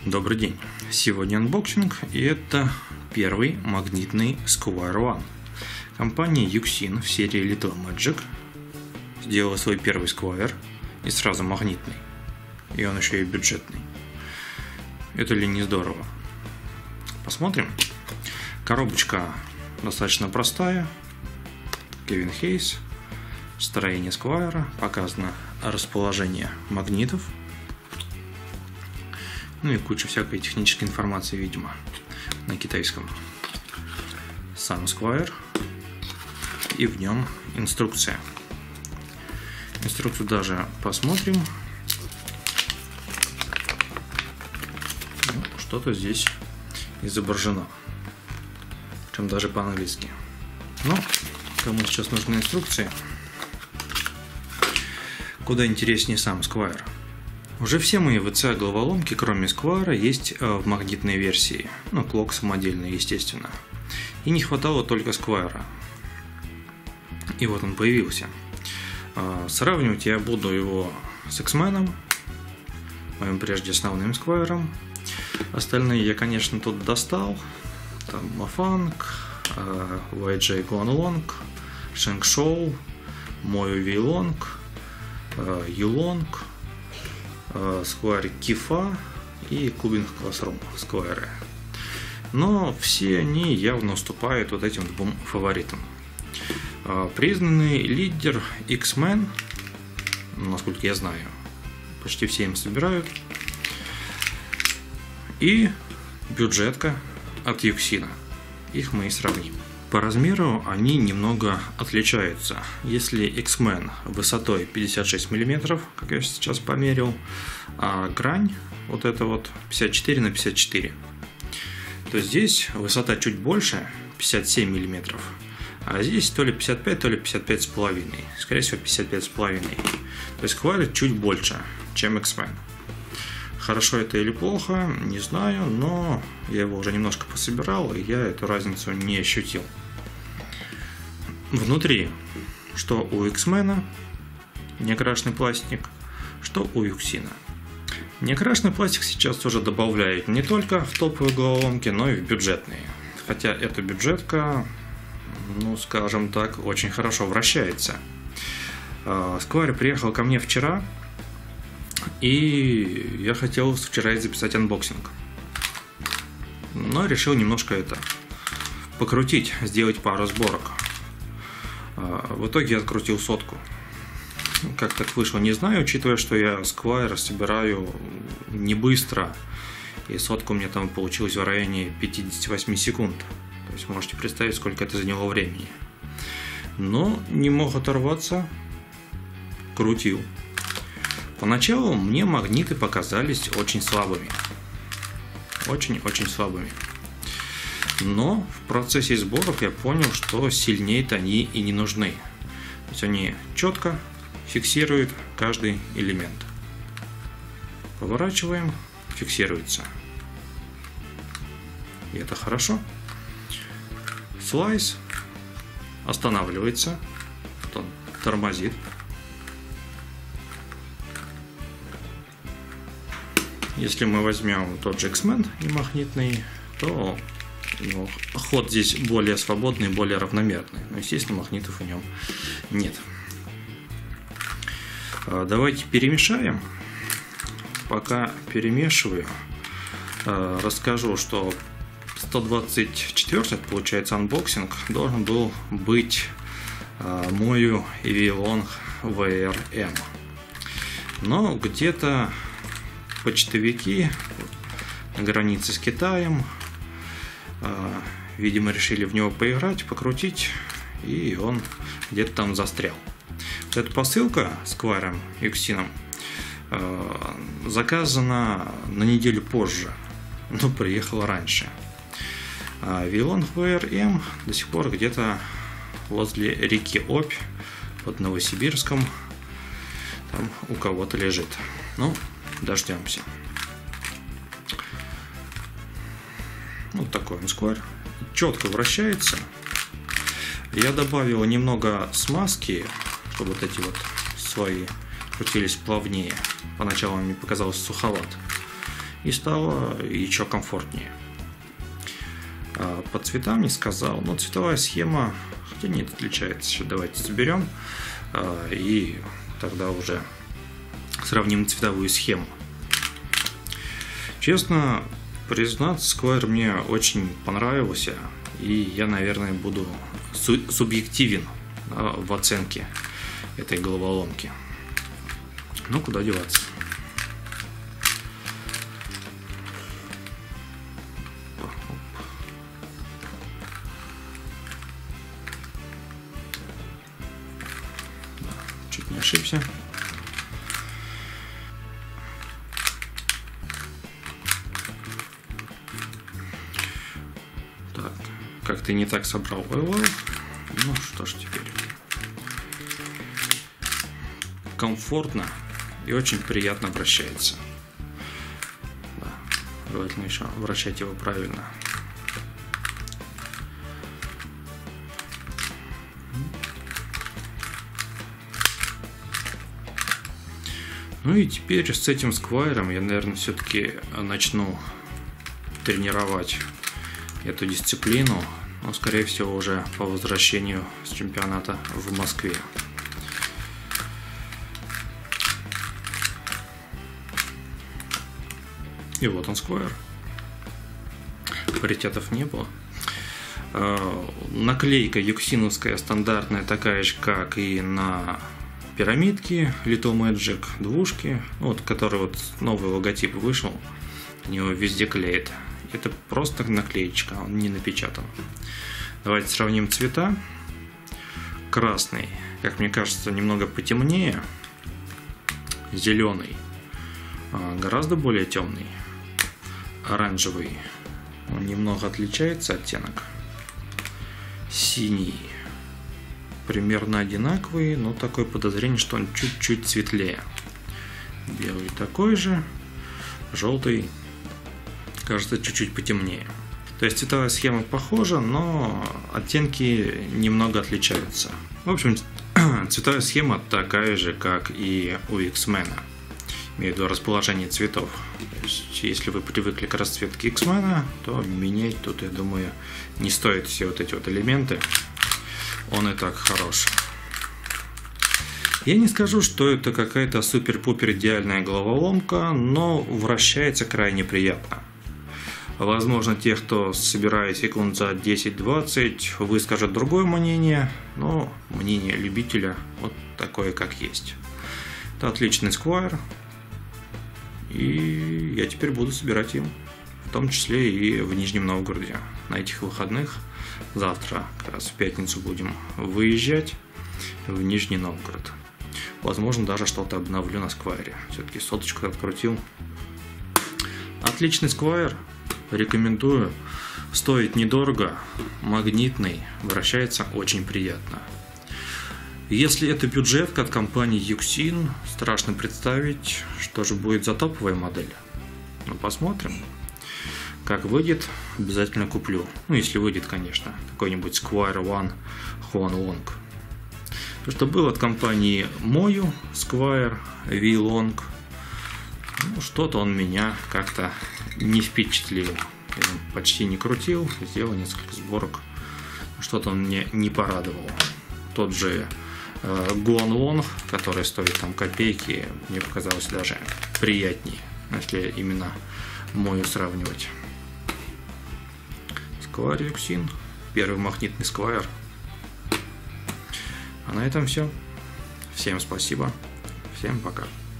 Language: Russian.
Добрый день! Сегодня анбоксинг, и это первый магнитный Squire One. Компания Yuxin в серии Little Magic сделала свой первый Squire и сразу магнитный. И он еще и бюджетный. Это ли не здорово? Посмотрим. Коробочка достаточно простая. Kevin Hayes. Строение Squire. Показано расположение магнитов. Ну и куча всякой технической информации, видимо, на китайском. Сам Squire. И в нем инструкция. Инструкцию даже посмотрим. Ну, что-то здесь изображено. Причем даже по-английски. Но кому сейчас нужны инструкции, куда интереснее сам Squire. Уже все мои VCA головоломки, кроме Squire, есть в магнитной версии. Ну, клок самодельный, естественно. И не хватало только Squire. И вот он появился. Сравнивать я буду его с X-Men, моим прежде основным Squire. Остальные я, конечно, тут достал. Там Mafang, YJ Guanlong, Sheng-Shou, мой V-Long, U-Long, Squire Кифа и Cubing Classroom Squire. Но все они явно уступают вот этим двум фаворитам. Признанный лидер X-Men, насколько я знаю, почти все им собирают. И бюджетка от Yuxin. Их мы и сравним. По размеру они немного отличаются. Если X-Men высотой 56 мм, как я сейчас померил, а грань вот это вот 54 на 54, то здесь высота чуть больше, 57 мм, а здесь то ли 55, то ли 55,5, скорее всего 55,5. То есть Squire чуть больше, чем X-Men. Хорошо это или плохо, не знаю, но я его уже немножко пособирал, и я эту разницу не ощутил. Внутри, что у X-Men неокрашенный пластик, что у Yuxin. Неокрашенный пластик сейчас уже добавляют не только в топовые головоломки, но и в бюджетные. Хотя эта бюджетка, ну скажем так, очень хорошо вращается. Squire приехал ко мне вчера, и я хотел вчера записать анбоксинг. Но решил немножко это покрутить, сделать пару сборок. В итоге я открутил сотку. Как так вышло, не знаю, учитывая, что я Squire собираю не быстро. И сотка у меня там получилась в районе 58 секунд. То есть можете представить, сколько это заняло времени. Но не мог оторваться. Крутил. Поначалу мне магниты показались очень слабыми. Очень-очень слабыми. Но в процессе сборок я понял, что сильнее-то они и не нужны. То есть они четко фиксируют каждый элемент. Поворачиваем, фиксируется. И это хорошо. Слайс останавливается. Вот он тормозит. Если мы возьмем тот же X-Men и магнитный, то ход здесь более свободный, более равномерный. Но, естественно, магнитов в нем нет. Давайте перемешаем. Пока перемешиваю, расскажу, что 124, получается, анбоксинг должен был быть мою V-Long VRM. Но где-то почтовики на границе с Китаем, видимо, решили в него поиграть, покрутить, и он где-то там застрял. Эта посылка с Squire Yuxin заказана на неделю позже, но приехала раньше. V-Long VRM до сих пор где-то возле реки Обь под Новосибирском, там у кого-то лежит. Ну, дождемся. Вот такой он Squire. Четко вращается. Я добавил немного смазки, чтобы вот эти вот слои крутились плавнее. Поначалу мне показалось суховат. и стало еще комфортнее. По цветам не сказал, но цветовая схема, хотя нет, отличается. Сейчас давайте заберем и тогда уже сравним цветовую схему. Честно признаться, Squire мне очень понравился, и я, наверное, буду субъективен в оценке этой головоломки. Ну, куда деваться. Чуть не ошибся. Так, как-то не так собрал ойл. Ну что ж теперь. Комфортно и очень приятно вращается. Да, желательно еще вращать его правильно. Ну и теперь с этим Squire я, наверное, все-таки начну тренировать эту дисциплину, но, скорее всего, уже по возвращению с чемпионата в Москве. И вот он, Squire. Паритетов не было. Наклейка юксиновская стандартная, такая же, как и на пирамидки Little Magic двушки, вот, который вот новый логотип вышел, у него везде клеит. Это просто наклеечка, он не напечатан. Давайте сравним цвета. Красный, как мне кажется, немного потемнее. Зеленый гораздо более темный. Оранжевый, он немного отличается оттенок. Синий примерно одинаковый, но такое подозрение, что он чуть-чуть светлее. Белый такой же. Желтый, кажется, чуть-чуть потемнее. То есть цветовая схема похожа, но оттенки немного отличаются. В общем, цветовая схема такая же, как и у X-Men. Имею в виду расположение цветов. То есть, если вы привыкли к расцветке X-Men, то менять тут, я думаю, не стоит все вот эти вот элементы. Он и так хорош. Я не скажу, что это какая-то супер-пупер идеальная головоломка, но вращается крайне приятно. Возможно, те, кто собирает секунд за 10-20, выскажут другое мнение, но мнение любителя вот такое, как есть. Это отличный Squire, и я теперь буду собирать им, в том числе и в Нижнем Новгороде на этих выходных. Завтра, как раз в пятницу, будем выезжать в Нижний Новгород. Возможно, даже что-то обновлю на Squire. Все-таки соточку открутил. Отличный Squire. Рекомендую. Стоит недорого. Магнитный. Вращается очень приятно. Если это бюджетка от компании Yuxin, страшно представить, что же будет за топовая модель. Ну, посмотрим. Как выйдет, обязательно куплю. Ну, если выйдет, конечно. Какой-нибудь Squire One Huanglong. То, что было от компании Moyu Squire V-Long, ну, что-то он меня как-то не впечатлил. Я почти не крутил, сделал несколько сборок. Что-то он мне не порадовал. Тот же Guanlong, который стоит там копейки, мне показалось даже приятнее, если именно Moyu сравнивать. Squire Yuxin, первый магнитный Squire. А на этом все. Всем спасибо. Всем пока.